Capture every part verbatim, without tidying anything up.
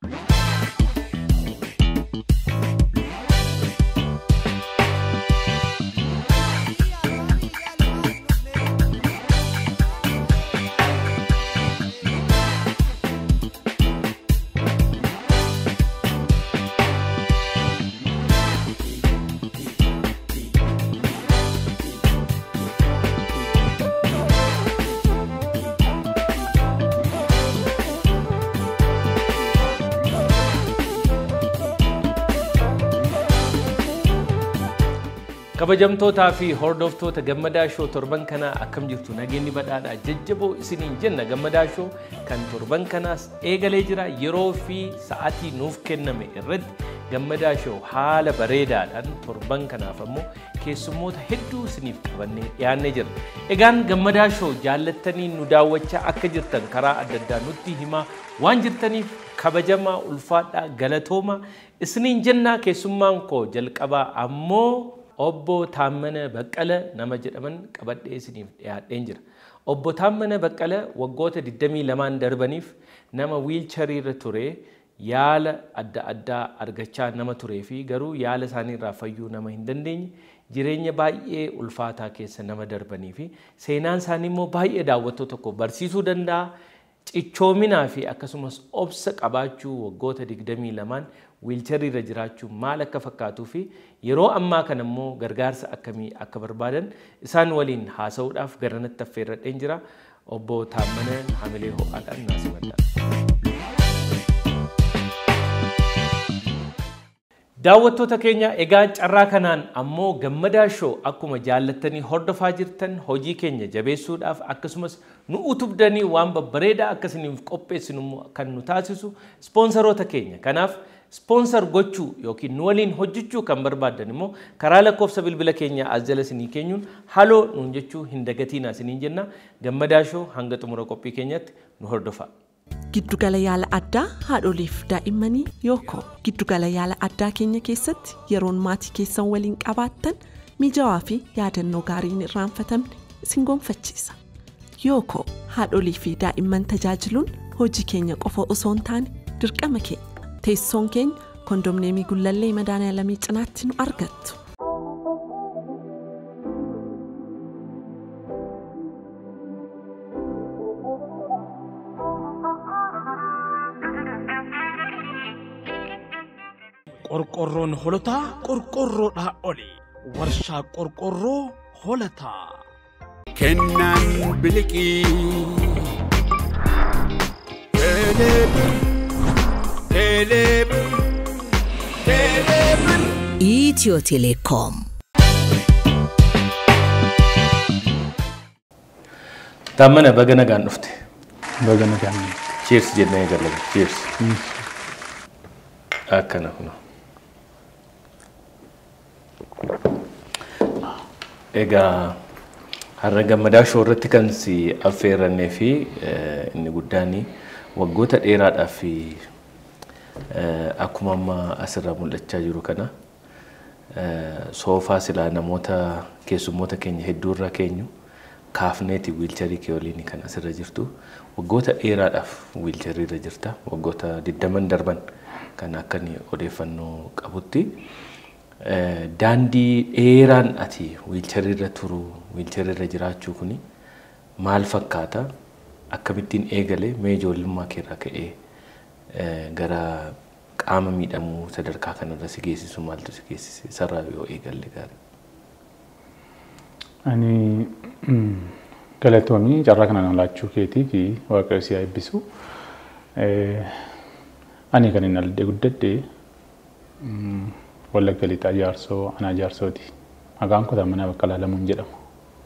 kabajamtootaa fi hordoftoota gammadaa shoo torban kana akkam jirtu nageenyi badhaadha jajjaboo isiniin jenna gammadaa shoo kan torban kanaas eegalee jira yeroo fi sa'aatii nuuf kenname irratti gammadaa shoo haala bareedaadhaan torban kanaaf ammoo keessummoota hedduu isiniif qabannee dhiyaannee jira egaan gammadaa shoo jaallattanii nu daawwachaa akka jirtan karaa adda addaa nutti himaa waan jirtaniif kabajamaa ulfaadhaa galatooma isiniin jenna keessummaan koo jalqabaa ammoo obbo Taammana Baqqala nama jedhaman qabadhee isiniif dhiyaadheen jira. Obbo Taammana Baqqala waggoota digdamii lamaan darbaniif nama wiilcharii irra ture yaala adda addaa argachaa nama turee fi garuu yaala isaanii irraa fayyuu nama hin dandeenye jireenya baay'ee ulfaataa keessa nama darbanii fi seenaan isaanii immoo baay'ee daawwattoo tokko barsiisuu danda'a. Cichoominaa fi akkasumas obsa qabaachuu waggoota digdamii lamaan wiilcharii irra jiraachuu maal akka fakkaatuu fi yeroo ammaa kana immoo gargaarsa akkamii akka barbaadan isaan waliin haasa'uudhaaf garanatti affeerradheen jira. Obbo Taammana hamilee ho'aadhaan naasimadha. daawwattoota keenya egaa carraa kanaan ammoo gammadaa shoo akkuma jaallattanii hordofaa jirtan hojii keenya jabeessuudhaaf akkasumas nu utubdanii waan babbareedaa akkasiniif qopheessinu kan nu taasisu sponsoroota keenya kanaaf sponsor gochuu yookiin nu waliin hojjechuu kan barbaadan immoo karaa lakkoofsa bilbila keenya as jala isinii keenyuun haloo nuun jechuu hin dagatinaa isiniin jenna gammadaa shoo hanga xumura qophii keenyatti nu hordofaa. Giddugala yaala addaa haadholiif daa'immanii yookoo giddugala yaala addaa keenya keessatti yeroon maatii keessan waliin qabaattan mijaawaa fi yaadannoo gaariin irraanfatamne isin gonfachiisa. Yookoo haadholii fi daa'imman tajaajiluun hojii keenya qofa osoo hin taane dirqama keenya. Teessoon keenya kondomneemii Gullallee Madaaniyaalamii cinaatti nu argattu. qorqorroon holotaa qorqorroodhaa oli warshaa qorqorroo holotaa kennan biliqii teleebir teleebir teleebir Itiyoo Telekoom. Taammana baga nagaan dhufte. Baga nagaan. Cheers jennee galata. Cheers. Akkana kuna. Egaa har'a gammadaa shoo irratti kan si affeerrannee fi inni guddaani waggoota dheeraadhaaf akkuma amma asirraa mul'achaa jiru kana soofaa silaa namoota keessummoota keenya hedduurra keenyu kaafneeti wiilcharii kee waliin kan asirra jirtu waggoota dheeraadhaaf wiilcharii irra jirta waggoota digdaman darban kan akkan odeeffannoo qabutti. Daandii dheeraan ati wiilcharii irra turu wiilcharii irra jiraachuu kuni maal fakkaata akkamittiin eegale mee ijoollummaa keerraa ka'ee gara qaama miidhamuu sadarkaa kanarra si geessisu maaltu si geessise sarara yoo eegalle gaarii. Ani galatoomii carraa kanaan laachuu keetii fi waaqayyo si eebbisu. Ani kan inni aldee guddadde Wallagga Lixaa jaarsoo ana jaarsooti. Maqaan koo Taammana Baqqalaa Lamuun jedhama.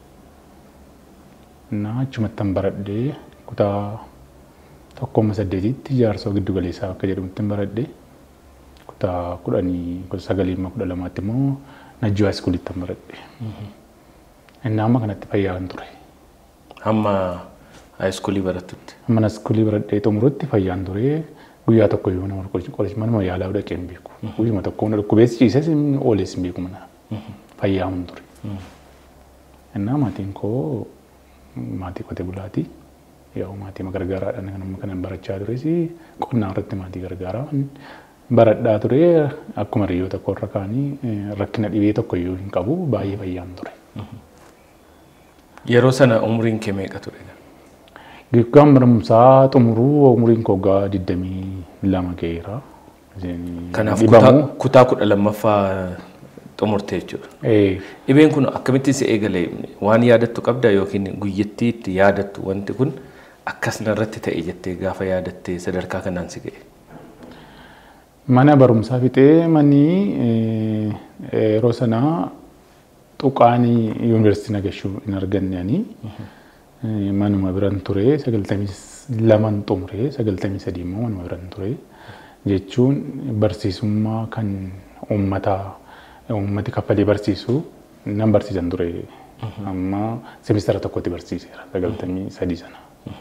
Na achumattan baradhee kutaa tokkooma saddeetitti jaarsoo giddu galeessaa akka jedhamutti baradhee kutaa kudhanii kudha sagaliima kudha lamaatti immoo Najjoo Iskuulitti baradhee. Inni amma kanatti fayyaa kan ture. Amma iskuulii barattutti. Amma iskuulii baradhee xumurutti fayyaan ture. Guyyaa tokko yoo nama qorichi manuma yaalaa dhaqee hin beeku. Guyyuma tokko humna dhukkubeessi ciises ooles hin beeku mana. Fayyaa hun ture. Innaa maatiin koo maatii qotee bulaati. Yaa maatii gargaaraadhaan kan amma kanan barachaa ture si qonnaa irratti maatii gargaaraa baradhaa ture akkuma hiriyoota korra kaanii rakkina dhibee tokko iyyuu hin qabu baay'ee fayyaan ture. Yeroo sana umriin kee meeqa ture? Gaggaan barumsaa xumuruu umriin koo gaa digdamii lama ga'eera. Kanaaf kutaa kudha lammaffaa xumurtee jechuudha. Dhibeen kun akkamitti si eegale waan yaadattu qabda yookiin guyyattii itti yaadattu wanti kun akkas narratti ta'e jettee gaafa yaadattee sadarkaa kanaan si ga'e? Mana barumsaa fixee manni yeroo sanaa Tuqaanii yuunivarsiitii Nagashuu hin arganne manuma biran ture sagaltamii laman xumuree sagaltamii sadii immoo manuma biran ture jechuun barsiisummaa kan uummataa uummati kaffalee barsiisu nan barsiisan ture amma semestara tokkotti barsiiseera sagaltamii sadii sana.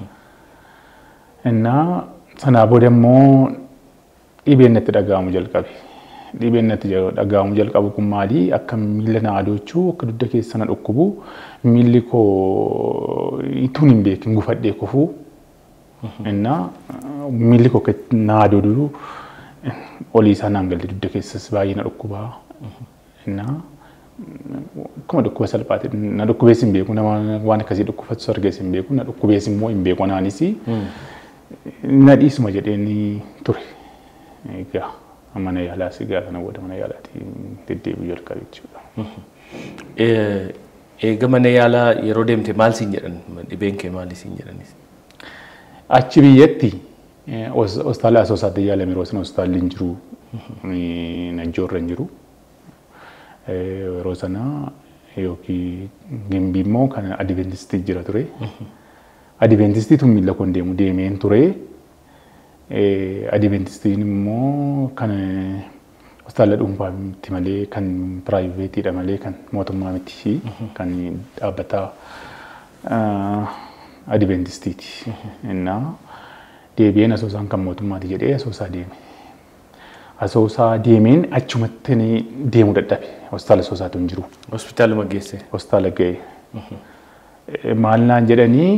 Innaa sanaa booda immoo dhibeen natti dhaga'amu jalqabe. Dhibeen natti dhaga'amu jalqabu kun maali? Akka miila na adochuu akka dugda keessa na dhukkubu miilli koo ituun hin beekin gufadhee kufuu. Innaa miilli koo na adooduu olii isaa naan galte dugda keessas baay'ee na dhukkubaa. Innaa akkuma dhukkuba salphaate na dhukkubees hin beeku nama waan akkasii dhukkubatu argees hin beeku na dhukkubees immoo hin beeku anaanis na dhiisuma jedheen ture. Egaa mana yaalaa sigaa kana booda mana yaalaatti deddeebi'uu jalqabe jechuudha. Eega mana yaalaa yeroo deemte maal siin jedhan? Dhibeen kee maali siin jedhanis? Achi biyyatti hospitaala Asoosaatti yaalame yeroo sana hospitaalli hin jiru Najjoorra hin jiru. Yeroo sana yookiin Gimbii immoo kan Adventistii jira ture. Adventistii tun miila koon deemu deemeen ture. Adventistiin immoo kan hospitaala dhuunfaatti malee kan piraayiveetiidha malee kan mootummaa miti kan dhaabbataa Adventistiiti. Innaa deebi'een Asoosaan kan mootummaati jedhee Asoosaa deeme. Asoosaa deemeen achumatti deemuu dadhabe. Hospitaala Asoosaatu hin jiru. Hospitaaluma geesse? Hospitaala ga'e. Maal naan jedhanii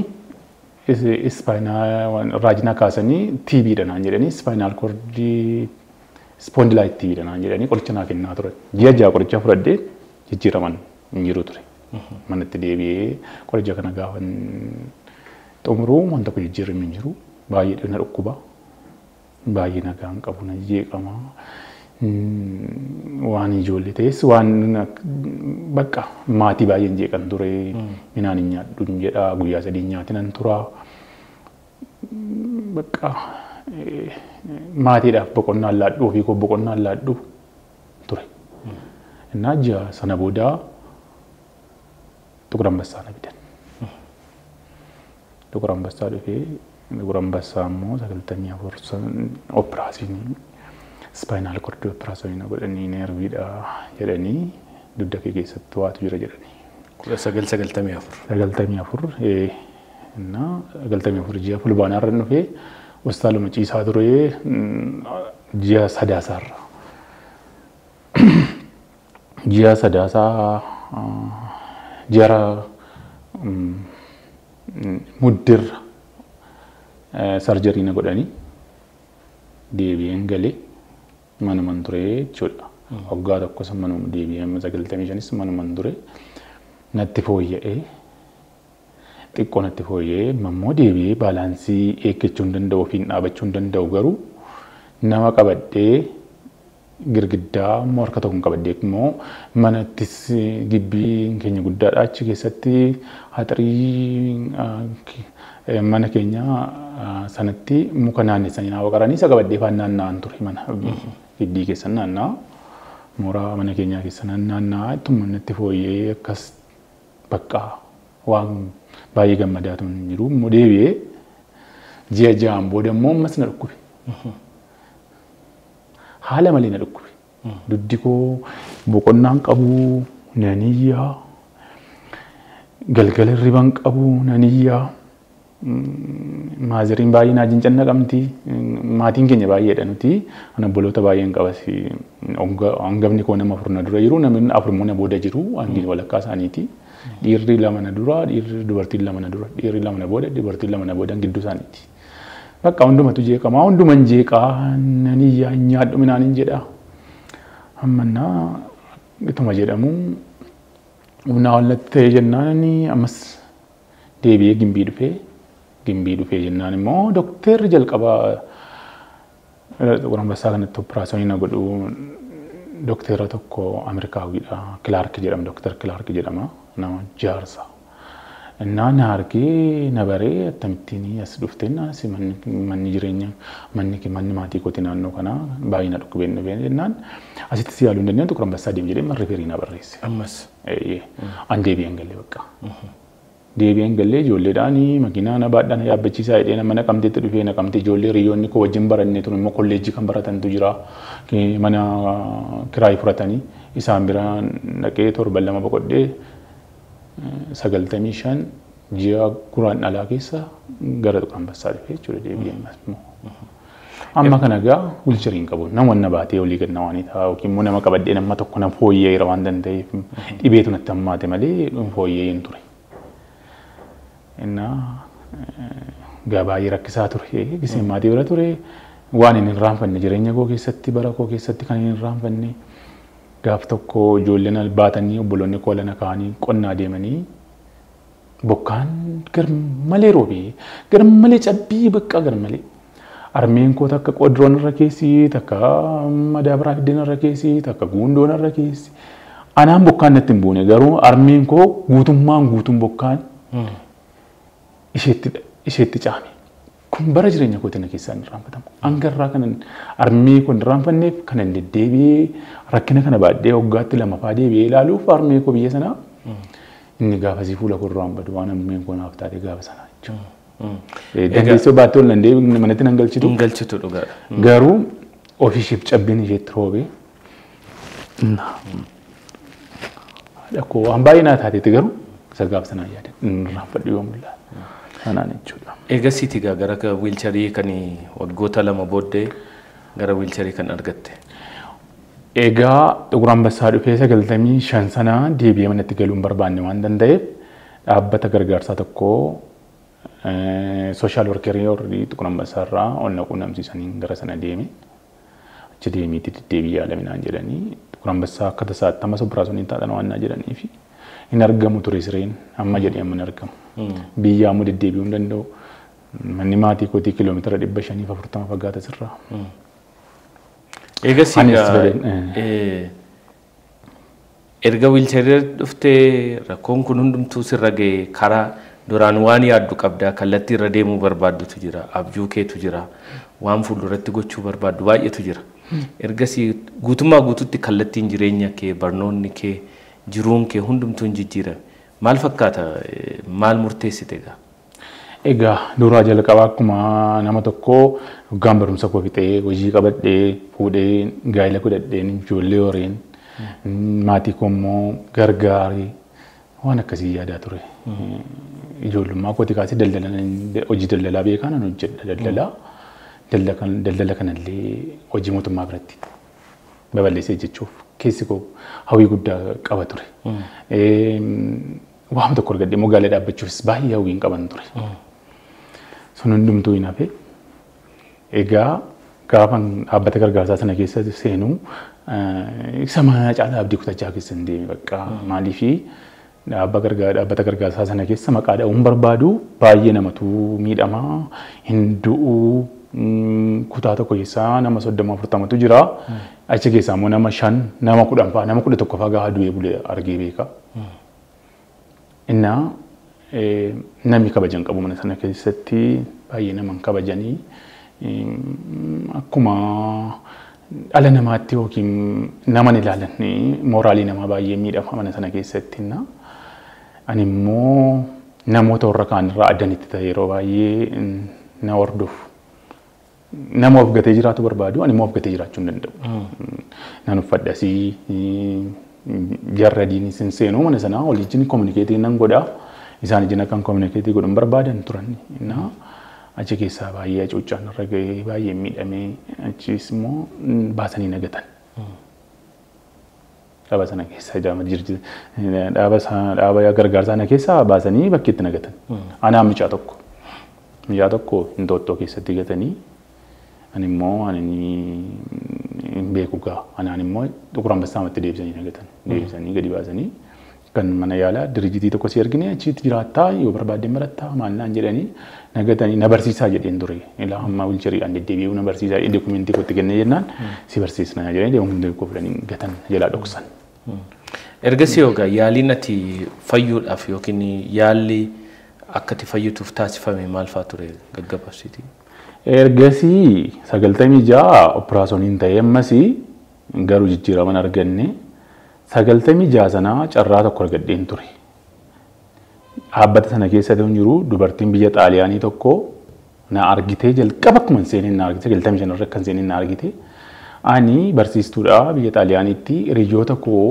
Spinal raajina kaasanii T B dha naan jedhanii spinal cord spondylitis T B dha naan jedhanii qoricha naa kennaa turan. Ji'a ja'a qoricha fudhadhee jijjiiraman hin jiru ture. Manatti deebi'ee qoricha kana gaafa xumuruu waan tokko jijjiirame hin jiru. Baay'ee na dhukkuba. Baay'ee nagaa hin qabu na jeeqama. Waan ijoollee ta'es waan bakka maatii baay'een jeeqan ture minaan hin nyaadhu hin jedha guyyaa sadii nyaati nan tura bakka maatiidhaaf boqonnaan laadhuu ofii koo boqonnaan laadhuu ture. Innaa ji'a sana booda Tuqur Ambassaa na fidan. Tuqur Ambassaa dhufee Tuqur Ambassaa immoo sagaltamii afur operaasiinii spinal cord operation godhanii nerviidha jedhanii dugda kee keessatti waatu jira jedhanii. Kudha sagal sagaltamii afur. Sagaltamii afur innaa sagaltamii afur ji'a fulbaanaa irra dhufee hospitaaluma ciisaa ture ji'a sadaasaarra. Ji'a sadaasaa jara muddirra sarjarii na godhanii deebi'een galee manuman ture jechuudha. Waggaa tokko san manuma deebi'ee sagaltamii shanis manuman ture natti fooyya'ee xiqqoo natti fooyya'ee immoo deebi'ee baalaansii eeggachuu hin danda'u ofiin dhaabachuu hin danda'u garuu nama qabadhee girgiddaa immoo harka tokkoon qabadhee immoo manattis gibbii keenya guddaadha achi keessatti haxarii mana keenya sanatti muka naannessanii naa waqaranii isa qabadhee faan naanna'an ture mana gibbii keessan naannaa mooraa mana keenyaa keessan naannaa ittuma natti fooyya'ee akkas bakka waan baay'ee gammadaatu hin jiru immoo deebi'ee ji'a ja'aan booda immoo ammas na dhukkube. Haala malee na dhukkube. Duddi koo boqonnaan qabu naniyyaa galgala hirriban qabu naniyyaa maaziriin baay'ee naa jincanna qabdi maatiin keenya baay'eedha nuti ana obboloota baay'een qabasi hangafni koo nama afur na dura jiru namni afur immoo na booda jiru hangi walakkaa isaaniiti Dhiirri lama na dura, dhiirri dubartiin lama na dura, dhiirri lama na booda, dubartiin lama na booda gidduu isaaniiti. Bakka hundumatu jeeqamaa, hunduman jeeqaa, nani nyaadhu minaan hin jedha. Ammannaa ituma jedhamu humnaa walitti ta'ee jennaan ammas deebi'ee gimbii dhufee, gimbii dhufee jennaan immoo dooktarri jalqabaa Anbassaa kanatti operaasyoonii na godhu doktara tokko Ameerikaawidha. Kilaark jedhama, doktar Kilaark jedhama. Nama jaarsa. Innaa na argee na baree akkamittiin as dhuftee naas manni jireenya manni manni maatii kooti naannoo kana baay'ina dhukkubeen dhufeen jennaan asitti si yaaluu hin dandeenye tokko Anbassaa deem jedhee marri firii na barreesse. Ammas. Eeyyee. An deebi'een galee bakka. Deebi'een galee ijoolleedhaan makiinaa na baadhaan yaabbachiisaa jedhee nama naqamteetti dhufee naqamtee ijoollee hiriyoonni koo wajjin barannee tun immoo kolleejjii kan baratantu jira. Mana kiraayii fudhatanii isaan bira dhaqee torban lama boqodhee sagaltamii shan ji'a guraan dhalaa keessa gara Anbassaa dhufee jechuudha deebi'een immoo. Amma kana egaa wiilchariin qabu namoonni na baatee olii gad nawaanii ta'a yookiin immoo nama qabadhee nama tokko na fooyya'eera waan danda'eef dhibeetu natti hammaate malee fooyya'ee hin ture. Inna gabaayee rakkisaa ture gisee maatii bira ture waan hin raanfanne jireenya koo keessatti bara koo keessatti kan hin raanfanne gaaf tokko ijoolleen albaatanii obboloonni koo lana ka'anii qonnaa deemanii bokkaan gar malee roobee gar malee cabbii bakka gar malee armeen koo takka qodiroon irra keessi takka madaabaraa fiddeen irra keessi takka guundoon irra keessi anaan bokkaan natti hin buune garuu armeen koo guutummaan guutuun bokkaan isheetti isheetti caame. Kun bara jireenya kootiin keessaa hin raanfatamu. Angarraa kanan armee kun raanfanneef kanan deddeebi'ee rakkina kana baadhee waggaatti lamaffaa deebi'ee ilaaluuf armee koo biyya sanaa inni gaafasii fuula koo duraan badu waan armeen koo naaf taate gaafa sanaa jechuudha. Dandeessoo baattee ol dandee manatti nan galchitu. Hin galchitu dhugaadha. Garuu ofiisheef cabbiin isheetti roobee. Akkoo waan baay'ee naa taateeti garuu isa gaafa sanaa yaada. Raanfadhu yoo mul'ata. Kanaan jechuudha. Eegasiiti gara wiilcharii kan waggoota lama booddee gara wiilcharii kan argatte. Egaa Anbassaa dhufee sagaltamii shan sana deebi'ee manatti galuun barbaanne waan danda'eef dhaabbata gargaarsaa tokko sooshaal workerii warri Anbassaa irraa ol na quunnamsiisanii gara sana deeme. Achi deemiitti deddeebi'ee yaalaminaan jedhanii Anbassaa akka tasaatti amma operaasyoonii taatan waan jedhanii fi hin argamu ture sireen amma jedhee amma hin argamu. Biyya ammoo deddeebi'uu hin danda'u. Manni maatii kootii kiiloomeetira dhibba shanii fi afurtama fagaata sirraa. Eegasiidha. Erga wiilcharii dhuftee rakkoon kun hundumtuu sirra ga'e karaa duraan waan yaaddu qabdaa kallattii irra deemuu barbaaddutu jira. Abjuu keetu jira. Waan fuulduratti gochuu barbaaddu baay'eetu jira. Ergasii guutummaa guutuutti kallattiin jireenya kee barnoonni kee jiruun kee hundumtuu hin jijjiirame. Maal fakkaata maal murteessite egaa? Egaa duraa jalqabaa akkuma nama tokko hoggaan barumsa koo fixee hojii qabadhee fuudhee gaa'ela godhadheen ijoollee horeen maatii koo immoo gargaaree waan akkasii yaadaa ture. Ijoollummaa kootii kaasee daldala hojii daldalaa beekaa nan hojjedha daldalaa daldala kanallee hojii mootummaa biratti babal'isee jechuuf keessi koo hawwii guddaa qaba ture. Waan tokko argadhee magaalaa dhaabbachuufis baay'ee hawwiin qaban ture. Sun hundumtuu hin hafe. Egaa gaafa dhaabbata gargaarsaa sana keessa seenuu isa mana caalaa abdii kutachaa keessa hin deeme bakka maaliifi dhaabbata gargaarsaa sana keessa maqaa dha'uun barbaadu baay'ee namatu miidhamaa hin du'uu kutaa tokko keessaa nama soddoma afurtamatu jira. Achi keessaa immoo nama shan nama kudhan fa'aa nama kudha tokko fa'aa gaafa du'ee bulee argee beeka. Inna namni kabajan qabu mana sana keessatti baay'ee nama kabajanii akkuma dhala namaatti yookiin nama ilaalan mooraalii namaa baay'ee miidhama mana sana keessatti. Ani immoo namoota warra kaan irraa addanitti ta'e yeroo baay'ee na hordofu. Nama of gatee jiraatu barbaadu ani immoo of gatee jiraachuu hin danda'u. Nan uffadhasii jarra diinii sin seenuu mana sanaa waliin kominikeetii nan godhaa. Isaan ijin akkan kominikeetii godhuun barbaadan turan. Achi keessaa baay'ee cuuccaan irra ga'ee baay'ee miidhamee achis immoo baasanii nagatan. dhaaba sana keessa jaama jirti dhaaba dhaaba gargaarsa sana keessa baasanii bakkeetti nagatan. Anaa mucaa tokko mucaa tokko Inxooxxoo keessatti gatanii ani immoo ani beeku gaa anaan immoo Xuqur Ambassaatti deebisanii nagatan deebisanii gadi baasanii kan mana yaalaa dirjitii tokko si argine achitti jiraattaa yoo barbaadeen barattaa maallaan jedhanii nagatanii na barsiisaa jedheen ture ilaa amma wilchariidhaan deddeebi'uu na barsiisaa dokumentii kotti kennee jennaan si barsiisna jedhanii dokumentii koo fudhanii gatan jalaa dhoksan. Ergasii yookaan yaaliin ati fayyuudhaaf yookiin yaalli akka ati fayyutuuf taasifame maal fa'aa ture gaggabsiiti? Ergasii sagaltamii ja'a operaasyooniin ta'ee ammas garuu jijjiiraman arganne sagaltamii ja'a sanaa carraa tokko argadheen ture. Dhaabbata sana keessatti hin jiru dubartiin biyya Xaaliyaanii tokko na argitee jalqaba akkuma seeneen na argite sagaltamii shan irra kan seeneen na argite ani barsiistuudha biyya Xaaliyaaniitti hiriyoota koo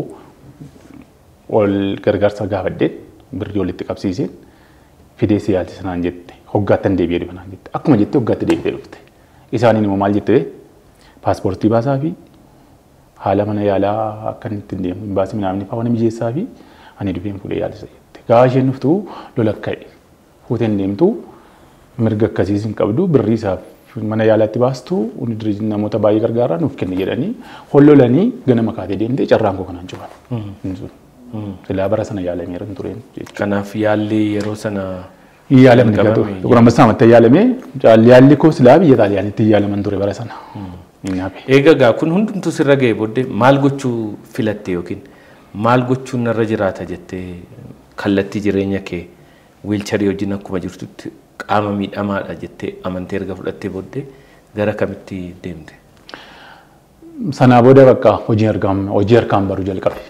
ol gargaarsa gaafadhee birrii walitti qabsiiseen fidee siyaati sanaan jette hoggaattan deebi'ee dhufa naan jette akkuma jette hoggaatti deebitee dhufte isaaniin immoo maal jette paaspoortii baasaa fi haala mana yaalaa akka inni ittiin deemu baasii midhaanii fa'aa waan mijeessaa fi ani dhufeen fuudhee yaalisa jette gaafa isheen dhuftu lola ka'e fuuteen deemtu mirga akkasiis hin qabdu birrii isaaf mana yaalaatti baastu namoota baay'ee gargaaraa nuuf kenni jedhanii hollolanii ganama kaatee deemtee carraan koo kanaan cuban. Silaa bara sana yaalameera hin tureen. Kanaaf yaalli yeroo sana yaalamni gatu Xuqur Ambassaatti yaalamee yaalli koo silaa biyya Xaaliyaanitti yaalaman ture bara sana. Egaa kun hundumtuu sirra ga'e booddee maal gochuu filatte yookiin maal gochuun narra jiraata jettee kallattii jireenya kee wiilcharii wajjin akkuma jirtutti qaama miidhamaadha jettee amantee erga fudhattee booddee gara kamitti deemte? Sanaa booda bakka hojii harkaan hojii harkaan baruu jalqabe.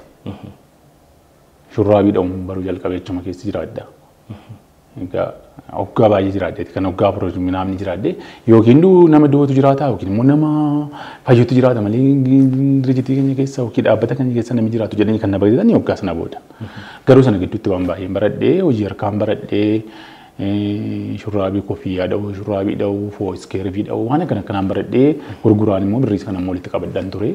Shurraabii dha'uun baruu jalqabe jechuudha keessa jiraadha. Egaa hoggaa baay'ee jiraadde kan hoggaa biroo midhaanii jiraadde yookiin nama duwwaatu jiraata yookiin immoo nama fayyuutu jiraata malee dirjitii keenya keessa yookiin dhaabbata keenya keessa namni jiraatu jedhanii kan na baay'atan hoggaa sana booda. Garuu sana gidduutti waan baay'een baradhee hojii harkaan baradhee shurraabii koffiyyaa dha'uu shurraabii dha'uu fooskeervii dha'uu waan akkana akkanaan baradhee gurguraan immoo birrii kana immoo walitti qabadhaan ture.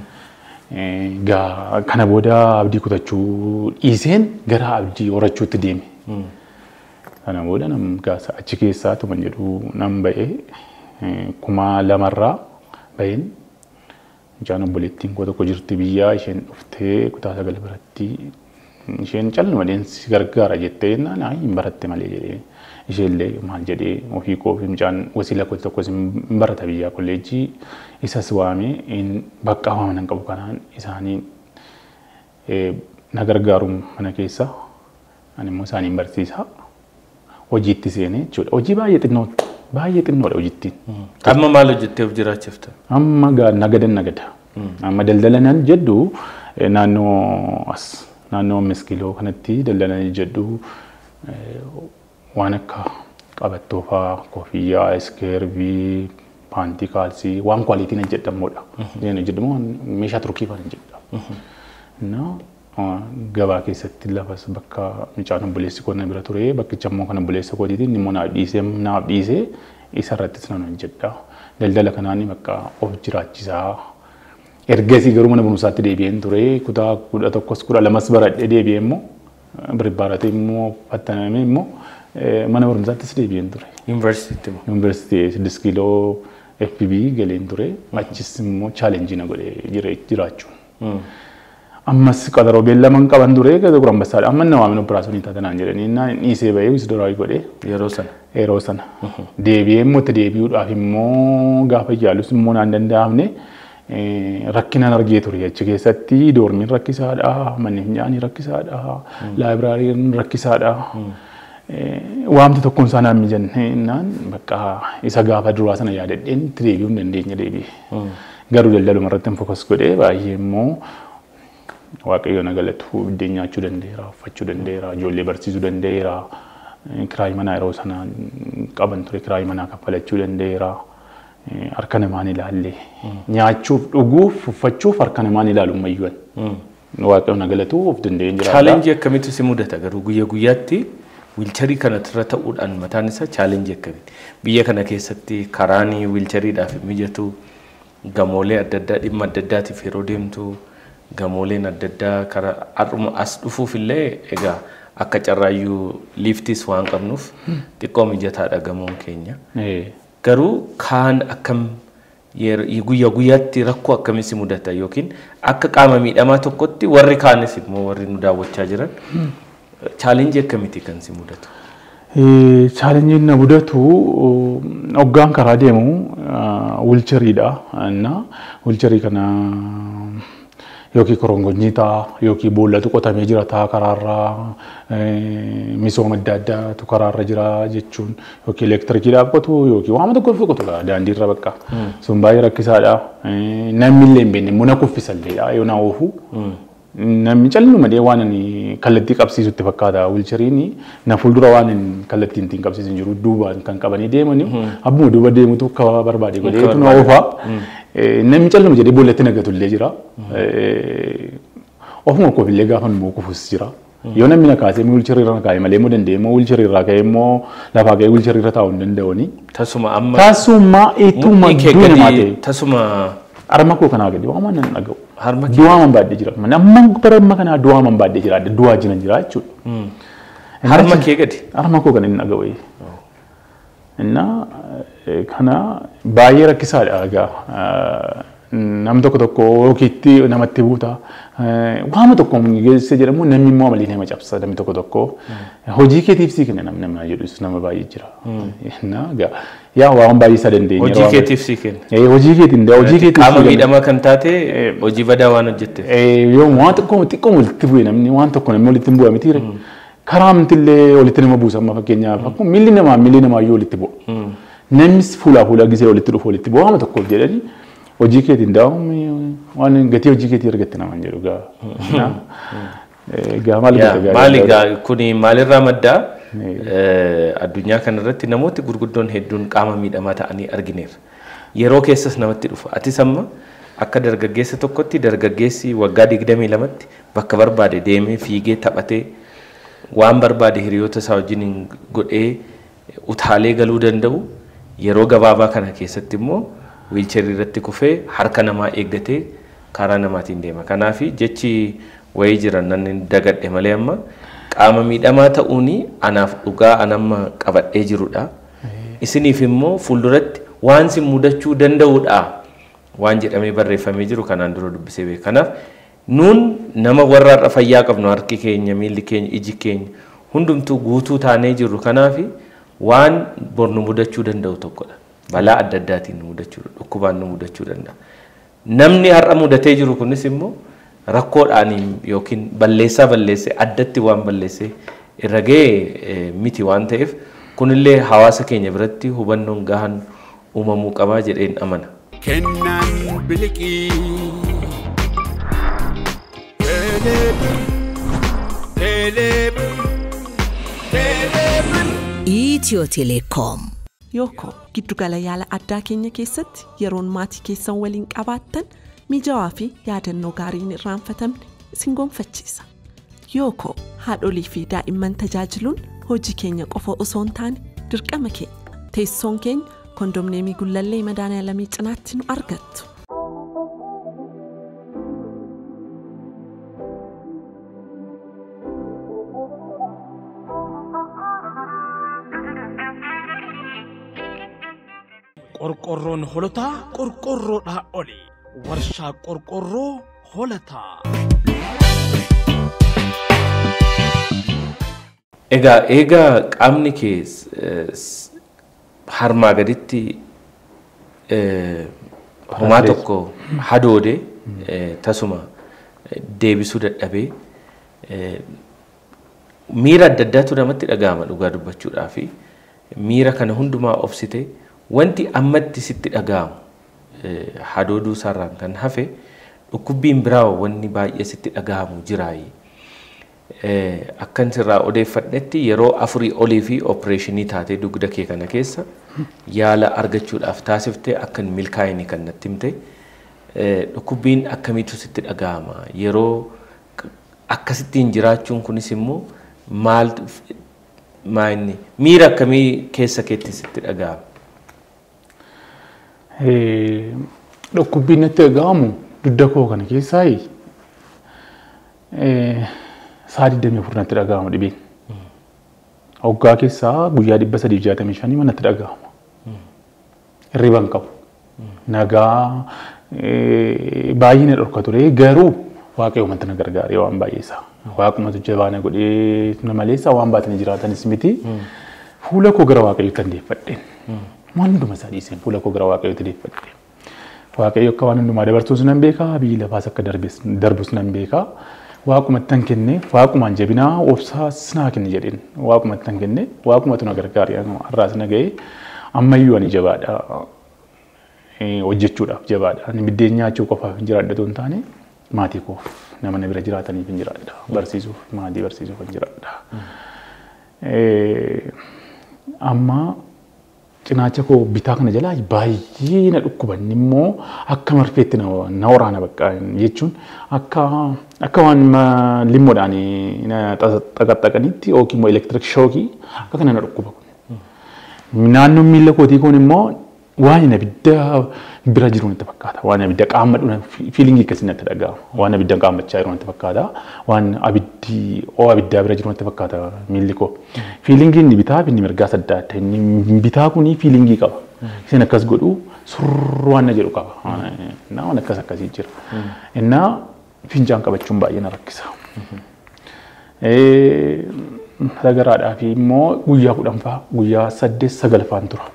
Gaa kana booda abdii kutachuu dhiiseen gara abdii horachuutti deeme. Kana booda nam gaasa achi keessaa tuman jedhu nam ba'ee kuma lamarraa ba'een mucaan obboleettiin koo tokko jirti biyyaa isheen dhuftee kutaa sagal biratti isheen callu malee si gargaara jettee jennaan ayi hin baratte malee jedhee isheellee maal jedhee ofii koo fi mucaan wasiila koo tokko hin barata biyyaa kolleejjii isas waamee bakka waaman hin qabu kanaan isaanii na gargaaru mana keessa ani immoo isaaniin barsiisa. Hojiitti seenee jechuudha. Hojii baay'ee xinnoo baay'ee xinnoodha hojiittiin. Amma maal hojjetteef jiraachifta? Amma nagadan nagada. Amma daldalan jedhu naannoo as naannoo miskiloo kanatti daldalan jedhu waan akka qabattoo fa'aa koffiyyaa iskeervii paantii kaalsii waan kwaalitiin hojjetamuudha. Inni jedhamu meeshaa turkii fa'aa jedha. Gabaa keessatti lafas bakka mucaan obboleessi koo na bira ture bakkicha immoo kan obboleessa kootiitiin immoo naaf dhiisee naaf dhiisee isa irrattis nan hojjedha. Daldala kanaan bakka of jiraachisaa. Ergasii garuu mana barumsaatti deebi'een ture kutaa kudha tokkos kudha lamas baradhee deebi'ee immoo birbaratee immoo fattanamee immoo mana barumsaattis deebi'een ture. Yuunivarsiitii immoo? Yuunivarsiitii siddis kiiloo F B galeen ture achis immoo chaalenjii na godhee jiraachuun. Ammas qadaroo beellaman qaban ture Xuqur Ambassaadha. Amma nama waan operaasyoonii taatanaan jedhanii naan dhiisee ba'ee wisdooraa godhee yeroo sana yeroo sana deebi'ee immoo itti deebi'uudhaaf immoo gaafa yaalus immoo naan danda'amne rakkinaan argee ture achi keessatti doormiin rakkisaadha manneen nyaanii rakkisaadha laayibiraariin rakkisaadha waamti tokkoon isaa naan mijanne naan bakka isa gaafa duraa sana yaadadheen itti deebi'uu hin dandeenye deebi'ee garuu daldaluma irratti hin fokas godhee baay'ee immoo waaqayyo na galatu biddeen nyaachuu danda'eera uffachuu danda'eera ijoollee barsiisuu danda'eera kiraayii manaa yeroo sana qaban ture kiraayii manaa kaffalachuu danda'eera harka namaan ilaalle nyaachuuf dhuguuf uffachuuf harka namaan ilaalu mayyuun waaqayyo na galatu of danda'een jira. Chaalenjii akkamitti si mudata garuu guyyaa guyyaatti wiilcharii kanarra ta'uudhaan mataan isaa chaalenjii akkamitti biyya kana keessatti karaanii wiilchariidhaaf mijatu gamoolee adda addaa dhimma adda addaatiif yeroo deemtu gamooleen adda addaa karaa har'uma as dhufuuf illee egaa akka carraayyuu liiftis waan qabnuuf xiqqoo mijataadha gamoon keenya. Garuu kaan akkam guyyaa guyyaatti rakkoo akkamitti mudata yookiin akka qaama miidhamaa tokkotti warri kaanis immoo warri nu daawwachaa jiran challenge akkamitti kan si mudatu? Challenge na mudatu hoggaan karaa deemu wheelchairiidha. Wheelchairii kana yookiin korongonyiitaa yookiin boollatu qotamee jira taa karaarraa misooma adda addaatu karaarra jira jechuun yookiin elektirikii dhaabbatu yookiin waan tokko qotu daandiirra bakka sun baay'ee rakkisaadha. Namni illee hin beekne muna kuffisalleedha yoo na oofu namni callu madee waan ani kallattii qabsiisutti fakkaata. Wheelchairiin na fuuldura waan kallattii ittiin qabsiisan jiru duubaan kan qabanii deemanii abbuma duuba deemutu akka barbaade godheetu na oofa. Namni callu jedhee boollatti nagatullee jira. Ofuma koofillee gaafa nu kufus jira. Yoo namni na kaasee wheelchairii irra kaa'e malee moo dandeemoo wheelchairii irraa ka'ee immoo lafaa ka'ee wheelchairii irra taa'uu hin danda'ani. Tasuma amma tasuma ituma duuna ta'e tasuma harma koo kanaa gadi waan nan dhaga'u. Harma kee du'a man baadhee jira. Amma bara amma kana du'a man baadhee jira. Du'a jiran jira jechuudha. Harma kee gadi. Harma koo kana hin dhaga'u. Inna kana baay'ee rakkisaadha egaa. Nam tokko tokko yookiitti namatti buuta. Waan tokko geessee jedhamu namni immoo amalii nama cabsa namni tokko tokko. Hojii keetiif sii kenna namni nama jedhus nama baay'ee jira. Yaa waan baay'ee isa dandeenya. Hojii keetiif sii kenna. Hojii keetiin hojii keetiif qaama miidhamaa kan taate hojii badaa waan hojjette. Yoo waan tokko xiqqoo walitti bu'e namni waan tokko namni walitti bu'a mitiire. Karaa amtillee walitti nama buusa amma fakkeenyaaf akkuma milli namaa milli namaa yoo walitti bu'a. Namni fuulaa fuulaa gisee walitti dhufu walitti bu'a waan tokkoof jedhanii. Hojii keetiin daa'uun waan gatii hojii keetii argatte naman jedhu gaa. Gaa maal godha? Maali gaa kuni maalirraa maddaa? Addunyaa kanarratti namooti gurguddoon hedduun qaama miidhamaa ta'anii argineerra. Yeroo keessas namatti dhufa. Atis amma akka dargaggeessa tokkotti dargaggeessi waggaa digdamii lamatti bakka barbaade deemee fiigee taphatee waan barbaade hiriyoota isaa wajjin godhee utaalee galuu danda'u yeroo gabaabaa kana keessatti immoo wheelchairii irratti kufee harka namaa eeggatee karaa namaatiin deema. Kanaaf jechi wayii jiran nan dagadhe malee amma qaama miidhamaa ta'uuni anaaf dhugaa anamma qabadhee jirudha. Isiniif immoo fuulduratti waan si mudachuu danda'udha waan jedhamee barreeffamee jiru kanaan dura dubbisee beeka. Kanaaf nuun nama warraarra fayyaa qabnu harki keenya miilli keenya iji keenya hundumtuu guutuu taanee jirru. Kanaaf waan bor nu mudachuu danda'u tokkodha. Balaa adda addaatiin nu mudachuu dhukkubaan nu mudachuu danda'a. Namni har'a mudatee jiru kunis immoo rakkoodhaan yookiin balleessaa balleessee addatti waan balleessee irra ga'e miti waan ta'eef kunillee hawaasa keenya biratti hubannoon gahaan uumamuu qabaa jedheen amana. Kennaan biliqii Itiyoo Telekoom. Yooko giddugala yaala addaa keenya keessatti yeroon maatii keessan waliin qabaattan mijaawaa fi yaadannoo gaariin irraanfatamne isin gonfachiisa. Yooko haadholii fi daa'imman tajaajiluun hojii keenya qofa osoo hin taane dirqama keenya. Teessoon keenya kondomneemii Gullallee Madaaniyaalamii cinaatti nu argattu. qorqorroon holotaa qorqorroodhaa oli warshaa qorqorroo holataa. Egaa egaa qaamni kee harmaa gaditti homaa tokko hadoode tasuma deebisuu dadhabee miira adda addaatu namatti dhaga'ama dhugaa dubbachuudhaa fi miira kana hundumaa obsite wanti ammatti sitti dhaga'amu hadooduu sarraan kan hafe dhukkubbiin biraa wanni baay'ee sitti dhaga'amu jiraayi. Akkan sirraa odeeffadhetti yeroo afurii olii fi opereeshinii taatee dugda kee kana keessa yaala argachuudhaaf taasiftee akkan milkaa'ini kan natti himte dhukkubbiin akkamiitu sitti dhaga'ama yeroo akkasittiin jiraachuun kunis immoo maal maanni miira akkamii keessa keetti sitti dhaga'ama? Dhukkubbiin natti dhaga'amu dugda koo kana keessaayi Sa'a digdamii afur natti dhaga'ama dhibeen. Hoggaa keessaa guyyaa dhibba sadii fi jaatamii shanii natti dhaga'ama. Hirriba hin qabu. Nagaa baay'ee na dhorka ture garuu waaqayyo wanti na gargaaree waan baay'ee isaa. Waaqumatu jabaana godhee na maleessa waan baatanii jiraatanis miti. Fuula koo gara waaqayyootti deeffadheen. Waan hunduma isaa dhiiseen fuula koo gara waaqayyootti deeffadheen. Waaqayyo akka waan hundumaa dabarsuus nan beekaa biyyi lafaas akka darbus nan beekaa. Waaqumatti tan kenne waaqumaan jabinaa obsaas naa kenne jedheen waaqumatti tan kenne waaqumatu na gargaaree har'aas na ga'ee ammayyuu ani jabaadha. Hojjechuudhaaf jabaadha. Ani biddeen nyaachuu qofaaf hin jiraadhatu hin taane maatii koof nama na bira jiraataniif hin jiraadha. Barsiisuuf maatii barsiisuuf hin jiraadha. Amma cinaacha koo bitaa kana jalaa baay'ee na dhukkuban immoo akka marfeetti na waraana bakka jechuun akka akka waan limmoodhaan na xaqaxaqanitti yookiin immoo elektiriik shookii akka kana na dhukkuba kun. Naannoon miila kootii kun immoo waan abidda bira jiru natti fakkaata. Waan abidda qaammadhu fiilingii akkasii natti dhaga'ama. Waan abidda qaammachaa jiru natti fakkaata. Waan abiddi oo abiddaa bira jiru natti fakkaata miilli koo. Fiilingiin inni bitaa fi inni mirgaa sadda adda. Inni bitaa kuni fiilingii qaba. Isin akkas godhu surr waan na jedhu qaba. Innaa waan akkas akkasii jira. Innaa fincaan qabachuun baay'ee na rakkisa. Sagaraadhaa fi immoo guyyaa kudhan fa'aa guyyaa saddeet sagal fa'aan tura.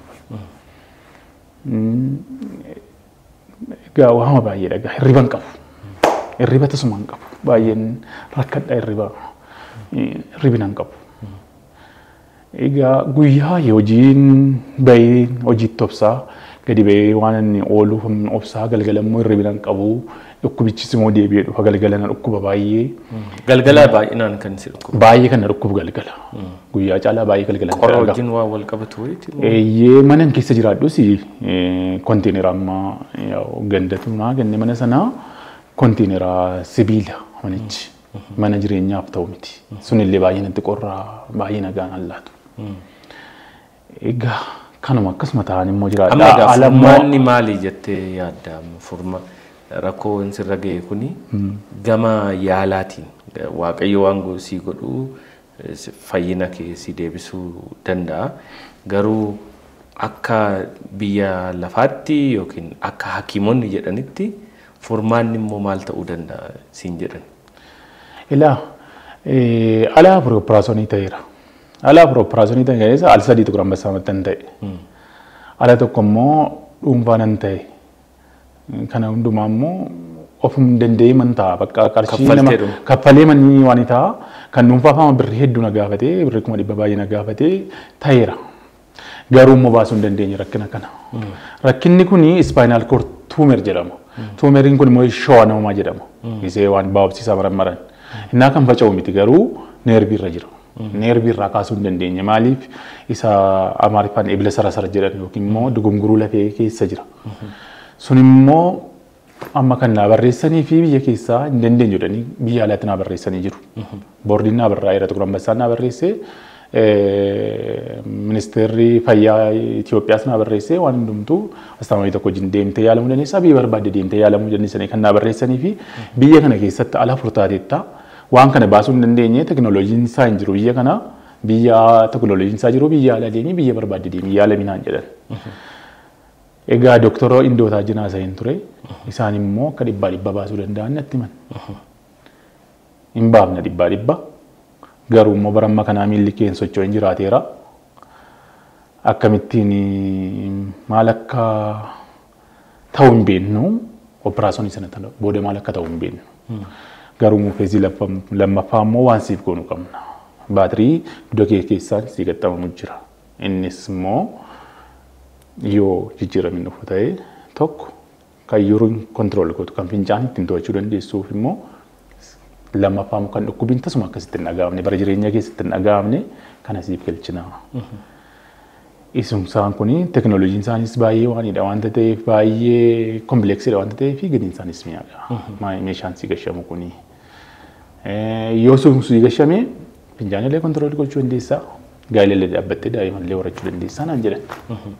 Egaa waan baay'ee dhagaa hirriba hin qabu. Hirriba tasuma hin qabu. Baay'een rakkadha hirriba. Hirribina hin qabu. Egaa guyyaa hojiin bahee hojiitti obsaa gadi bahee waan inni oolu obsaa galgala immoo hirribina hin qabu. Dhukkubichis immoo deebi'ee dhufa galgala na dhukkuba baay'ee. Galgala baay'inaan kan si dhukkuba. Baay'ee kan na dhukkubu galgala. Guyyaa caalaa baay'ee galgala. Qorra wajjin waan wal qabatu wayiiti. Eeyyee mana keessa jiraadhus kontiinera amma gandatu naa kenne mana sanaa kontiinera sibiila manichi mana jireenyaaf ta'u miti. Sunillee baay'ee natti qorra baay'ee nagaan allaatu. Egaa kanuma akkasuma ta'an immoo jiraadha. Alammaanni maali jettee yaadda furma rakkoo sirra ga'e kuni gama yaalaatiin waaqayyo waan si godhu fayyina kee si deebisuu danda'a. Garuu akka biyya lafaatti yookiin akka hakiimonni jedhanitti furmaanni immoo maal ta'uu danda'a siin jedhan. Ilaa alaa operaasyoonii ta'eera. Alaa operaasyoonii ta'e al sadii tukuran bassaa maxxan ta'e. Ala tokko immoo dhuunfaanan ta'e. Kana hundumaa immoo ofum danda'ee man ta'a bakka qarshii nama kaffalee manni waan ta'a kan dhuunfaa fama birrii hedduu na gaafatee birrii kuma dhibba baay'ee na gaafatee ta'eera. Garuu immoo baasuu hin dandeenye rakkina kana. Rakkinni kuni spinal cord tumor jedhama. Tumoriin kun immoo schwannoma jedhama. Isee waan baabsisaa marammaran. Innaa kan faca'u miti garuu neerbii irra jira. Neerbii irraa kaasuu hin dandeenye maaliif isa Amaariffaan ebila sarasara jedhan yookiin immoo dugunguruu lafee keessa jira. Sun immoo amma kan naa barreessanii fi biyya keessaa hin dandeenye jedhanii biyya alaatti naa barreessanii jiru. Boordiin naa barreessee Tukuran Ambassaa naa barreessee ministeerri fayyaa Itoophiyaas naa barreessee waan hundumtuu astamarii tokko wajjin deemtee yaalamuu dandeessaa biyya barbaadde deemtee yaalamuu dandeessanii kan naa barreessanii fi biyya kana keessatti ala furtaateetta waan kana baasuu hin dandeenye teknooloojiin isaa hin jiru biyya kana biyya teknooloojiin isaa jiru biyya ala deemii biyya barbaadde deemii yaalaminaan jedhan. Egaa doktoroo indootaa jinaa isaanii ture isaan immoo akka dhibbaa dhibba baasuu danda'an natti himan. Hin baafna dhibbaa dhibba garuu immoo bara amma kanaa miilli keen socho'u hin jiraateera. Akkamittiin maal akka ta'u hin beeknu operaasyoonii sana booda maal akka ta'u hin beeknu. Garuu muufeezii lammaffaa immoo waan siif goonu qabna. Baatirii dugda kee keessaan sii gaxxamamu jira. Innis immoo yoo jijjiiramin dhufu ta'ee tokko kan yeroo kontirool gootu kan fincaan ittiin to'achuu dandeessuuf immoo lammaffaa kan dhukkubbiin tasuma akkasitti hin dhaga'amne bara jireenya keessatti hin dhaga'amne kana siif galchina. Isumsaan kuni teknooloojiin isaanis baay'ee waanidha wanta ta'eef baay'ee kompleksiidha wanta ta'eef gatiin isaanis mi'aadha. Meeshaan si gashamu kuni. Yoo sun si gashame fincaanillee kontirool gochuu dandeessaa. Gaa'elallee dhaabbattee daa'immallee horachuu dandeessaa naan jedhan.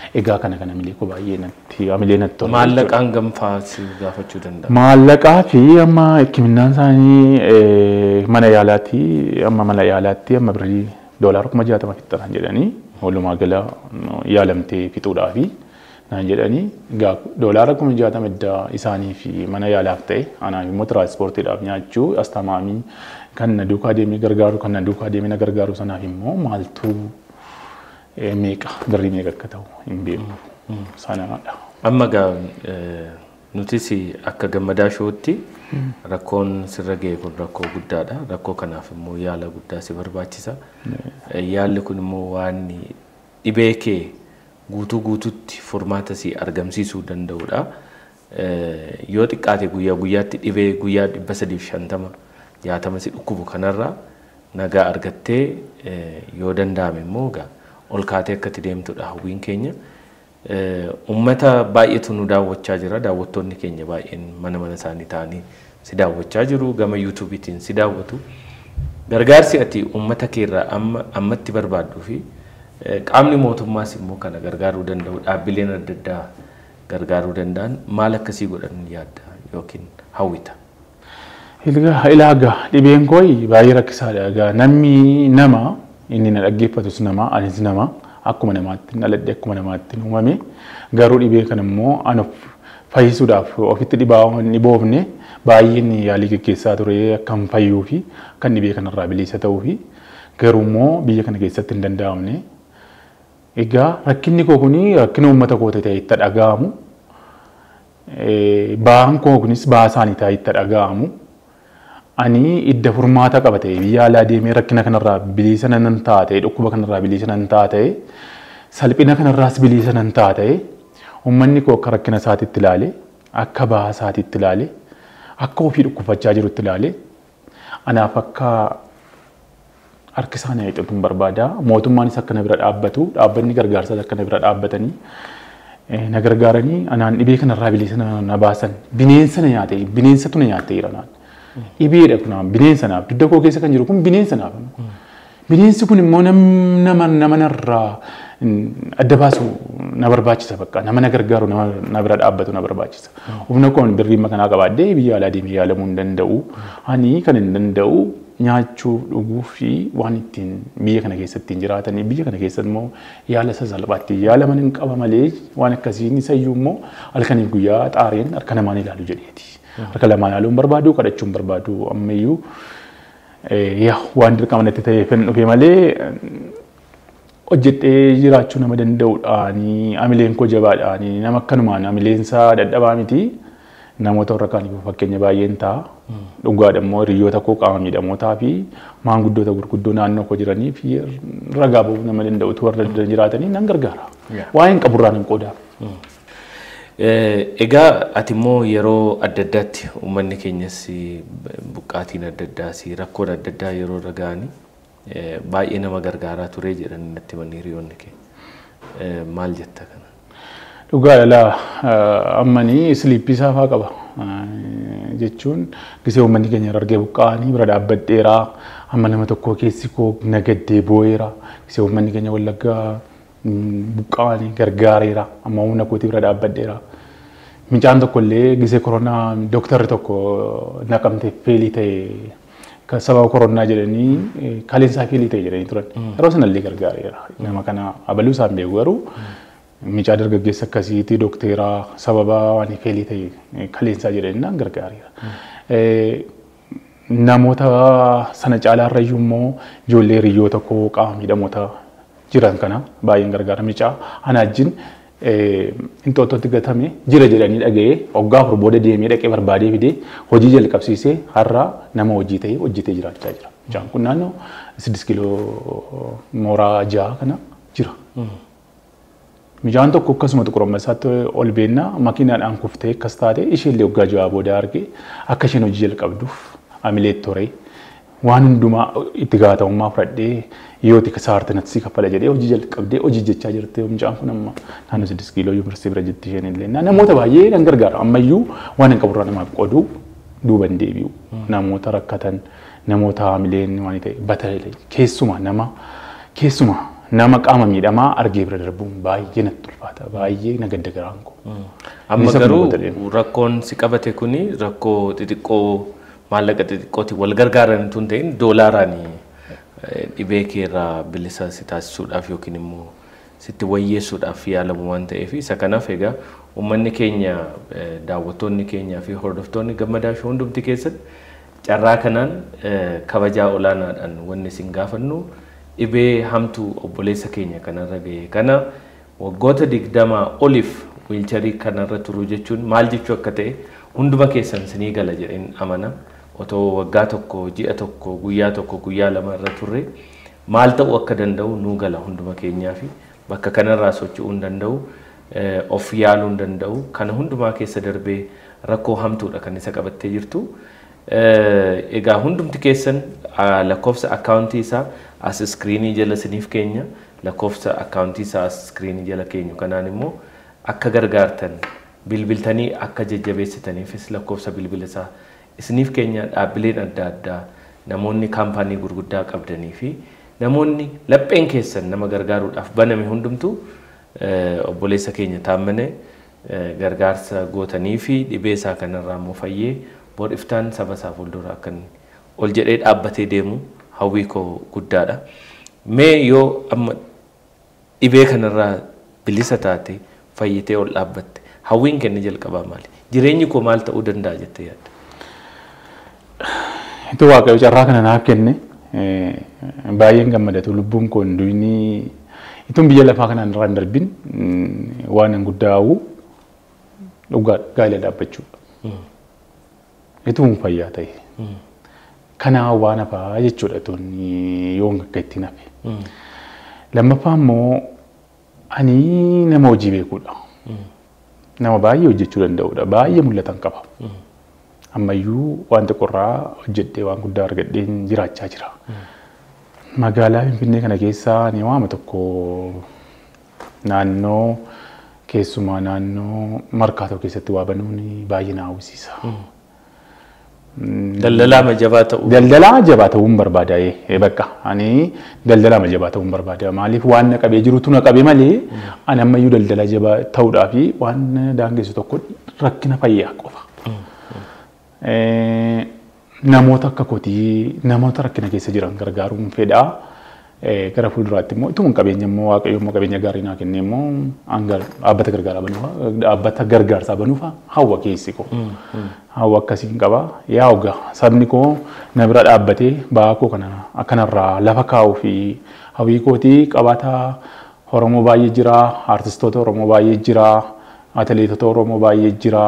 egaa kana kana milee ko baay'ee natti amilee natti tola. Maallaqaan gamfaa si gaafachuu danda'a. Maallaqaa fi amma hikimnaan isaanii mana yaalaatti amma mana yaalaatti amma birrii doolaara kuma jaatama fixxanaan jedhanii walumaa gala yaalamtee fixuudhaa fi naan jedhanii egaa doolaara kuma jaatama iddaa isaanii fi mana yaalaaf ta'e anaaf immoo tiraanspoortiidhaaf nyaachuu astamaamii kan na duukaa deemee gargaaru kan na duukaa deemee na gargaaru sanaaf immoo maaltu meeqa birrii meeqa akka ta'u hin beeku sanaadha. Amma gaa nutis akka gammadaa shootti rakkoon sirra ga'e kun rakkoo guddaadha. Rakkoo kanaaf immoo yaala guddaa si barbaachisa. Yaalli kun immoo waan dhibee kee guutuu guututti furmaata si argamsiisuu danda'udha. Yoo xiqqaate guyyaa guyyaatti dhibee guyyaa dhibba sadiif shantama jaatama si dhukkubu kanarraa nagaa argattee yoo danda'ame immoo gaa ol kaatee akkatti deemtudha hawwiin keenya. Ummata baay'eetu nu daawwachaa jira. Daawwattoonni keenya baay'een mana mana isaanii ta'anii si daawwachaa jiru. Gama yuutuubiitiin si daawwatu. Gargaarsi ati ummata keerraa amma ammatti barbaaduu fi qaamni mootummaas immoo kana gargaaruu danda'u dhaabbileen adda addaa gargaaruu danda'an maal akkasii godhan yaadda yookiin hawwita? Ilaagaa dhibeen koo baay'ee rakkisaadha. Egaa namni nama inni na dhaggeeffatus nama anis nama akkuma namaatti dhaladhe akkuma namaatti uumame garuu dhibee kana immoo an fayyisuudhaaf ofitti dhibaa hin dhiboofne baay'een yaalii gaggeessaa ture akkam fayyuu fi kan dhibee kanarraa bilisa ta'uu fi garuu immoo biyya kana keessatti hin danda'amne. Egaa rakkinni koo kuni rakkina uummata koo ta'e itti dhaga'amu. Ba'aan koo kunis ba'aa isaanii ta'e itti dhaga'amu. Ani idda furmaata qabate biyya alaa deemee rakkina kanarraa bilisa nan taate dhukkuba kanarraa bilisa nan taate salphina kanarraas bilisa nan taate uummanni koo akka rakkina isaatiitti ilaale akka ba'aa isaatiitti ilaale akka ofii dhukkubachaa jirutti ilaale anaaf akka harki isaanii hiixatu hin barbaada. Mootummaanis akka na bira dhaabbatu dhaabbanni gargaarsaas akka na bira dhaabbatanii na gargaaranii anaan dhibee kanarraa bilisa na baasan bineensa na nyaate bineensatu na nyaate jira naan. Ibiidha kun bineensa naaf dudda koo keessa kan jiru kun bineensa naaf. Bineensi kun immoo nama nama narraa adda baasu na barbaachisa bakka nama na gargaaru na bira dhaabbatu na barbaachisa. Humna koon birrii makanaa qabaadhee biyya alaa deemee yaalamuu hin danda'u. Ani kan hin danda'u nyaachuu dhuguu fi waan ittiin biyya kana keessatti hin jiraatanii biyya kana keessatti immoo yaala sasalphaatti yaalaman hin qaba malee waan akkasii ni sayyuu immoo halkanii guyyaa xaareen harka namaan ilaalu jedheeti. Harka lamaan ilaaluun barbaadu kadhachuun barbaadu ammayyuu yaa waan dirqama natti ta'ee fedhan dhufe malee hojjedhee jiraachuu nama danda'uudhaani amileen koo jabaadhaani nama akkanumaan amileensaa dadhabaa miti namoota warra kaaniif fakkeenya baay'een ta'a. Dhugaadha immoo hiriyoota koo qaama miidhamootaa fi maanguddoota gurguddoo naannoo koo jiranii fi ragaa ba'uu nama danda'utu warra jiraatanii nan gargaara. Waa'een qaburraa nan qooda. Egaa ati immoo yeroo adda addaatti uummanni keenyas buqqaatiin adda addaa si rakkoon adda addaa yeroo irra ga'anii baay'ee nama gargaaraa ture jedhanii natti himanii hiriyoonni kee maal jetta kana? Dhugaadha laa ammanii siliippii saafaa qaba jechuun gisee uummanni keenya argee buqqaanii bira dhaabbadheeraa amma nama tokkoo keessi koo nagaddee boo'eera gisee uummanni keenya wallaggaa buqqaanii gargaareera amma humna kootii bira dhaabbadheera. Mincaan tokko illee gisee koronaa dooktarri tokko naqamtee feelii ta'e sababa koronaa jedhanii kaleensaa feelii ta'e jedhanii turan. Yeroo sanallee gargaareera. Nama kana abaluu isaan beeku garuu mincaa dargaggeessa akkasiitii dookteraa sababa waan feelii ta'e kaleensaa jedhanii naan gargaareera. Namoota sana caalaarra iyyuu immoo ijoollee hiriyoota koo qaama miidhamoota jiran kana baay'een gargaara. Micaa ana wajjin inxooxxootti gatame jira jedhanii dhaga'ee waggaa afur booda deemee dhaqee barbaadee fidee hojii jalqabsiisee har'a nama hojii ta'ee hojjetee jiraachaa jira. Micaan kun naannoo siddis kiiloo mooraa ja'a kana jira. Micaan tokko akkasuma Xuqurammassaatti ol beennaa makiinaadhaan kuftee akkas taate isheellee waggaa ja'a booda argee akka isheen hojii jalqabduuf amilee toree waan hundumaa itti gaafatamummaa fudhadhee yoo tika saarte natti kaffala jedhee hojii jalqabdee hojii jechaa jirte mucaan kun amma naannoo siddis kiiloo yuunivarsiitii bira jirti isheen illee namoota baay'ee kan gargaara ammayyuu waan hin qaburraa namaaf qoodu duuban deebi'u namoota rakkatan namoota hamileen waan ta'e batalee keessuma nama keessuma nama qaama miidhamaa argee bira darbuun baay'ee natti ulfaata baay'ee na gadda garaan koo. Amma garuu rakkoon si qabate kuni rakkoo xixiqqoo maallaqa xixiqqooti wal gargaaran tun ta'in doolaaraan dhibee keerraa bilisa si taasisuudhaaf yookiin immoo sitti wayyeessuudhaaf yaalamu waan ta'eef isa kanaaf egaa uummanni keenya daawwattoonni keenyaa fi hordoftoonni Gammadaa Shoo hundumti keessatti carraa kanaan kabajaa olaanaadhaan wanni isin gaafannu dhibee hamtuu obboleessa keenya kanarra ga'e kana waggoota digdamaa oliif wiilcharii kanarra turuu jechuun maal jechuu akka ta'e hunduma keessan sinii gala jedheen amana otoo waggaa tokko ji'a tokko guyyaa tokko guyyaa lama irra turre maal ta'uu akka danda'u nuu gala hunduma keenyaa fi bakka kanarraa socho'uu hin danda'u of yaaluu hin danda'u kana hundumaa keessa darbee rakkoo hamtuudha kan isa qabattee jirtu. Egaa hundumti keessan lakkoofsa akkaawuntii isaa as iskiriinii jala siniif keenya lakkoofsa akkaawuntii isaa as iskiriinii jala keenyu kanaan immoo akka gargaartan bilbiltanii akka jajjabeessitaniifis lakkoofsa bilbila isaa isiniif keenya dhaabbileen adda addaa namoonni kaampaanii gurguddaa qabdanii fi namoonni lapheen keessan nama gargaaruudhaaf baname hundumtu obboleessa keenya taammane gargaarsa gootanii fi dhibee isaa kanarraa immoo fayyee boor iftaan saba isaa fuuldura akkan ol jedhee dhaabbatee deemu hawwii koo guddaadha. Mee yoo amma dhibee kanarraa bilisa taate fayyitee ol dhaabbatte hawwiin kenni jalqabaa maali? Jireenyi koo maal ta'uu danda'a jettee yaadda? Itti waaqayyo carraa kana naaf kenne baay'een gammadatu lubbuun koo hunduyni itun biyya lafaa kanaan irraa hin darbin waan guddaa hawwu dhugaa gaa'ela dhaabbachuudha. Itun fayyaa ta'e. Kana waan hafaa jechuudha tun yoo akka itti nafe. Lammaffaa immoo ani nama hojii beekuudha. Nama baay'ee hojjechuu danda'uudha. Baay'ee mul'atan qaba. Ammayyuu waan xiqqoorraa hojjedhee waan guddaa argadheen jiraachaa jira. Magaalaa Finfinnee kana keessaa ni waama tokko naannoo keessumaa naannoo markaatoo keessatti waa banuun baay'ee na hawwisiisa. Daldalaa majabaa ta'uu. Daldalaa jabaa ta'uun barbaada bakka ani daldalaa majabaa ta'uun barbaada maaliif waan na qabee jirutu na qabee malee ani ammayyuu daldalaa jabaa ta'uudhaaf waan daangessu tokko rakkina fayyaa qofa. Namoota akka kootii namoota rakkina keessa jiran gargaaruun fedhaa gara fuulduraatti immoo ituma qabeenya immoo waaqayyo immoo qabeenya gaarii naa kennee immoo dhaabbata gargaaraa banuufa dhaabbata gargaarsaa banuufa hawwa keessi koo hawwa akkasiin qaba yaa ogaa sabni koo na bira dhaabbatee ba'aa koo kana akkanarraa lafa kaa'uu fi hawwii kootii qabaataa Oromoo baay'ee jira artistoota Oromoo baay'ee jira atileetota Oromoo baay'ee jira.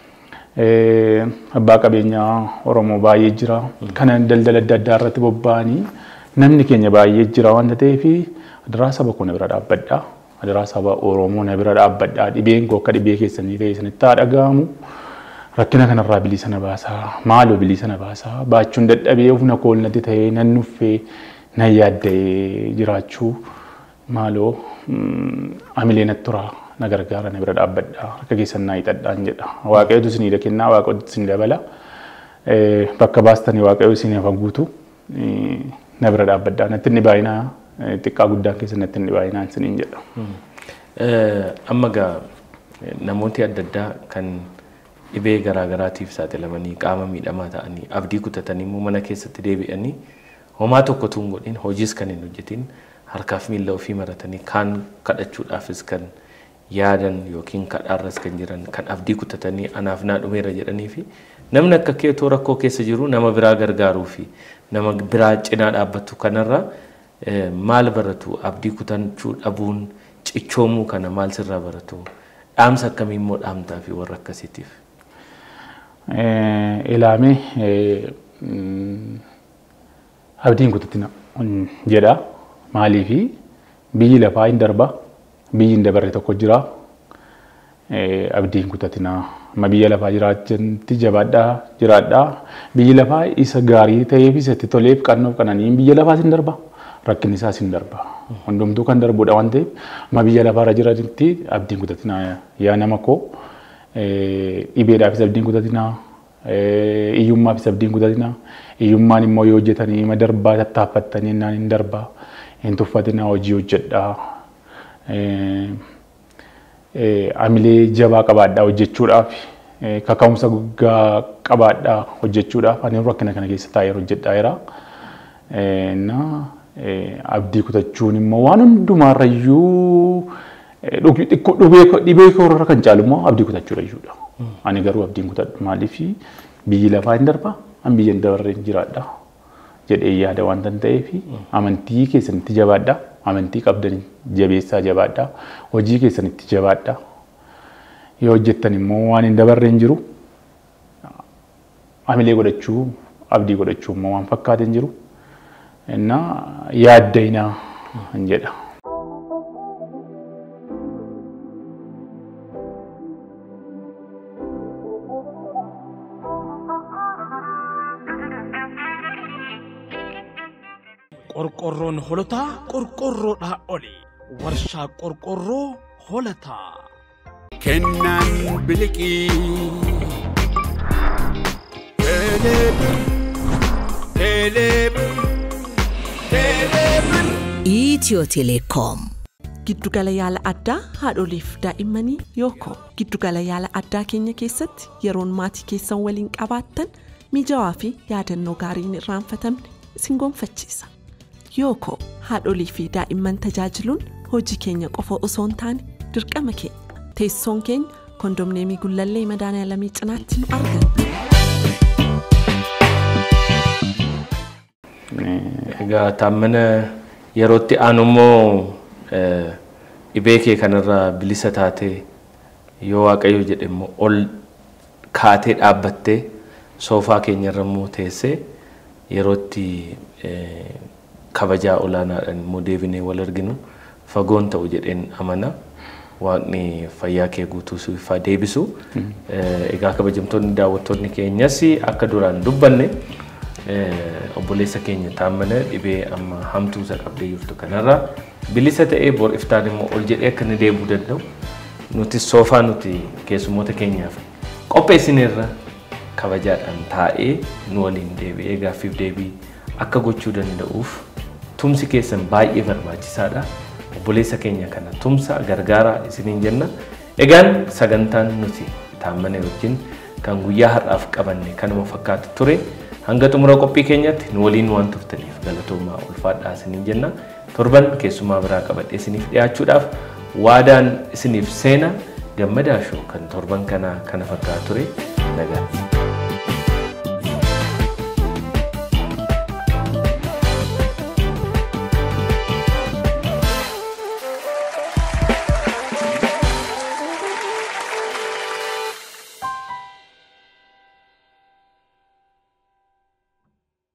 Abbaa qabeenyaa Oromoo baay'ee jira. Kana daldala adda addaa irratti bobba'anii namni keenya baay'ee jira waan ta'eef adaraa saba koo na bira dhaabbadhaa. Adaraa saba Oromoo na bira dhaabbadhaa. Dhibeen koo akka dhibee keessanii ta'e sanitti haa dhaga'amu. Rakkina kanarraa bilisa na baasaa. Maaloo bilisa na baasaa. Baachuun dadhabee ofna koolnatti ta'ee nan nuffee nan yaaddee jiraachuu maaloo amilee natti turaa. Na gargaara na bira dhaabbadhaa akka keessan naa hidhadhaan jedha waaqayyotu isinii kennaa waaqayyotu isin dabala bakka baastanii waaqayyo isin hafa guutu na bira dhaabbadhaa natti inni baay'inaa xiqqaa guddaan keessa natti inni baay'inaan isiniin jedha. Amma gaa namooti adda addaa kan dhibee garaagaraatiif saaxilamanii qaama miidhamaa ta'anii abdii kutatanii immoo mana keessatti deebi'anii homaa tokko tuun godhin hojiis kan hin hojjetin harkaaf miila ofii maratanii kaan kadhachuudhaafis kan yaadan yookiin kadhaarras kan jiran kan abdii kutatanii anaaf naa dhumeera jedhanii fi namni akka keetoo rakkoo keessa jiru nama biraa gargaaruu fi nama biraa cinaa dhaabbattu kanarra maal baratu abdii kutachuu dhabuun cichoomuu kana maal sirraa baratu dhaamsa akkamii immoo dhaamtaa fi warra akkasiitiif. Ilaamee abdiin kutatina jedha maaliifi biyyi lafaa hin darba. Biyyi dabarre tokko jira abdiin kutatina ma biyya lafaa jiraachanti jabaadhaa jiraadhaa biyyi lafaa isa gaarii ta'eef isatti toleef qannoof qananiin biyya lafaa sin darba rakkinni isaa sin darba hundumtuu kan darbuudha waan ta'eef ma biyya lafaarra jiranitti abdiin kutatina yaa nama koo dhibeedhaafis abdiin kutatina iyyummaafis abdiin kutatina iyyummaan immoo yoo hojjetanii ma darbaa tattaaffattanii naan hin darbaa hin tuffatina hojii hojjedhaa. Amilee jabaa qabaadhaa hojjechuudhaaf kaka'umsa guddaa qabaadhaa hojjechuudhaaf ani rakkina kana keessa taa'ee hojjedhaa jira. Na abdii kutachuun immoo waan hundumaarrayyuu dhibee koorra kan caalu immoo abdii kutachuudha jechuudha. Ani garuu abdiin kutadhu maaliif biyyi lafaa hin darba an biyya hin dabarreen jiraadha jedhee yaada waan ta'eef amantii keessanitti jabaadhaa. Amantii qabdan jabeessaa jabaadhaa. Hojii keessanitti jabaadhaa. Yoo hojjettan immoo waan hin dabarreen jiru amilee godhachuu abdii godhachuu immoo waan fakkaateen jiru. Inna yaaddayinaa hin jedha. Qorqorroon holotaa qorqorroodhaa oli. Warshaa qorqorroo holataa. Kennaan biliqii. Teeleebir. Teeleebir. Teeleebir. Itiyoo Telekoom. Giddugala yaala addaa haadholiif daa'immanii yookoo giddugala yaala addaa keenya keessatti yeroon maatii keessan waliin qabaattan mijaawaa fi yaadannoo gaariin irraanfatamne isin gonfachiisa. Yookoo haadholii fi daa'imman tajaajiluun hojii keenya qofa osoo hin taane dirqama keenya. Teessoon keenya kondomneemii Gullallee Madaaniyalamii cinaatti nu argata. Egaa taammana yerootti aanummoo dhibee kee kanarraa bilisa taatee yoo waaqayyo jedhe immoo ol kaatee dhaabbattee soofaa keenyarra immoo teessee yerootti kabajaa olaanaadhaan immoo deebinee wal arginu fagoon ta'u jedheen amana. Waaqni fayyaa kee guutuu siif deebisu. Egaa kabajamtoonni daawwattoonni keenyas akka duraan dubbanne obboleessa keenya taammana dhibee amma hamtuusa qabdee jirtu kanarraa bilisa ta'ee bor iftaan immoo ol jedhee akka inni deebuu danda'u nuti soofaa nuti keessummoota keenyaaf qopheessineerra kabajaadhaan taa'ee nu waliin deebi'ee gaaffiif deebii akka gochuu danda'uuf tumsi keessan baay'ee barbaachisaadha. Obboleessa keenya kana tumsa gargaara isiniin jenna. Egaan sagantaan nuti taammana wajjin kan guyyaa har'aaf qabanne kanuma fakkaatu ture. Hanga xumura qophii keenyatti nu waliin waan turtaniif galatoomaa ulfaadhaa isiniin jenna. Torban keessumaa biraa qabadhee isiniif dhiyaachuudhaaf waadaan isiniif seena Gammadaa Shoo kan torban kana kana fakkaatu ture. Nagaa.